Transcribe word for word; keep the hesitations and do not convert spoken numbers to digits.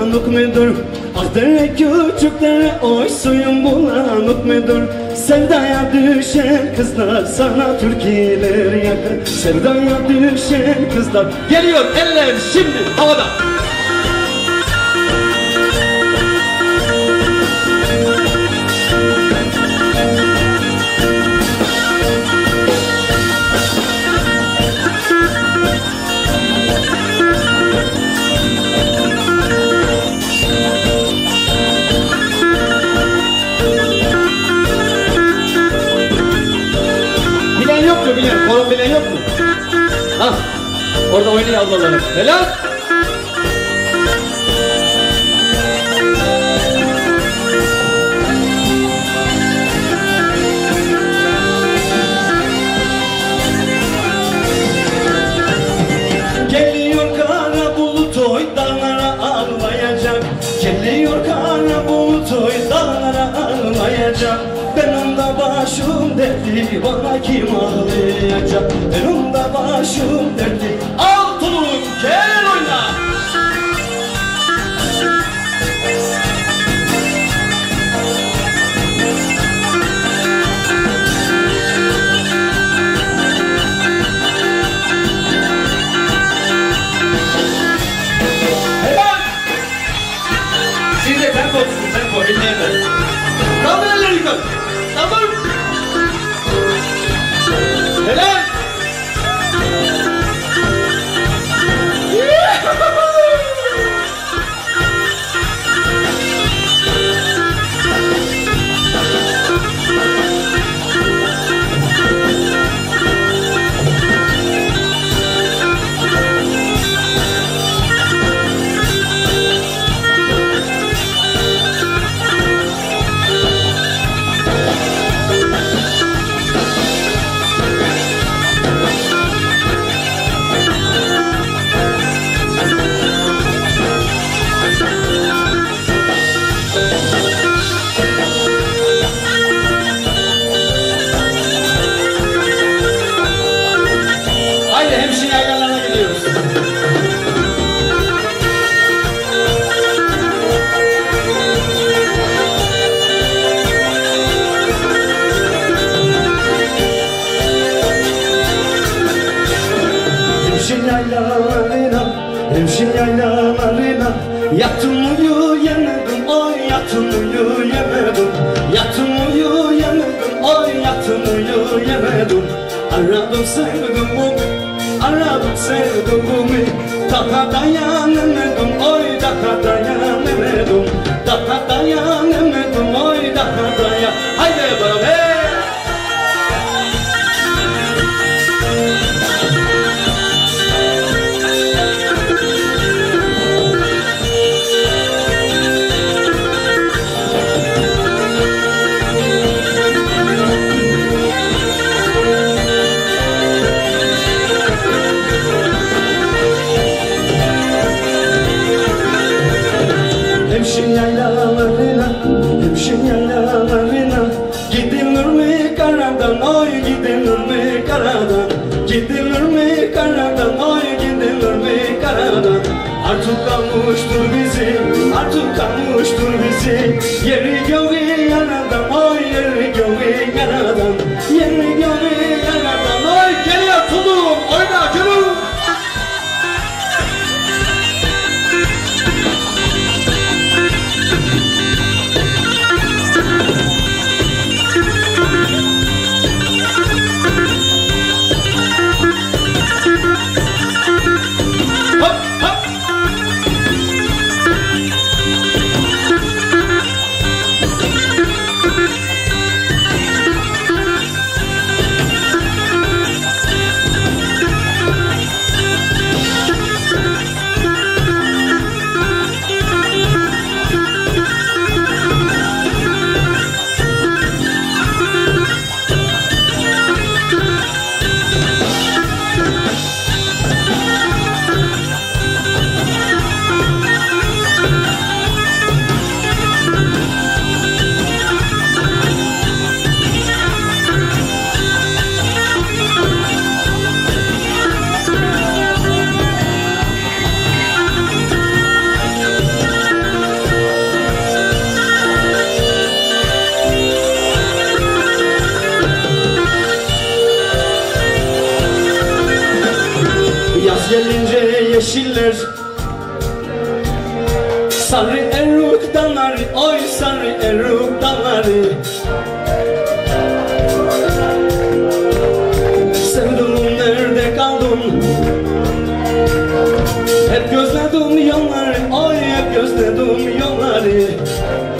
bulanık mıdır? Akdere küçüklere oy suyun bulanık mıdır? Sevdaya düşen kızlar sana türküler yakar. Sevdaya düşen kızlar. Geliyor eller şimdi havada. Bilen, kolum bilen yok mu? Ha, orada oynuyor ablalarım. Helal! Geliyor kara bulut oy dağlara ağlayacak. Geliyor kara bulut oy dağlara ağlayacak. Benim de başım dertli, bana kim ağlayacak? Benim de başım dertli. Altın gel oyna! Helal! Siz de tempo tutun, tempo, dinleyin. Kaldır elleri yukarı! Tamam. Helal. Hemşin yaylalarına yattım uyuyamadım, oy yattım uyuyamadım. Yattım uyuyamadım, oy yattım uyuyamadım. Aradım sevduğumu, aradım sevduğumu. Daha dayanamadım, oy daha dayanamadım. Daha dayanamadım, oy daha dayan. Haydi beraber. Hemşin yaylalarına, hemşin yaylalarına gidilir mi karadan, oy gidilir mi karadan? Gidilir mi karadan, oy gidilir mi karadan? Artık kalmıştır bizi, artık kalmıştır bizi. Yeri göğü yaradan, oy yeri göğü yaradan. Yeri göğü yaradan, oy geliyor tulum, oyna gülüm. yeşiller. Sarı eruk dalları, oy sarı eruk dalları. Sevduğum nerede kaldın? Hep gözledim yolları, oy hep gözledim yolları.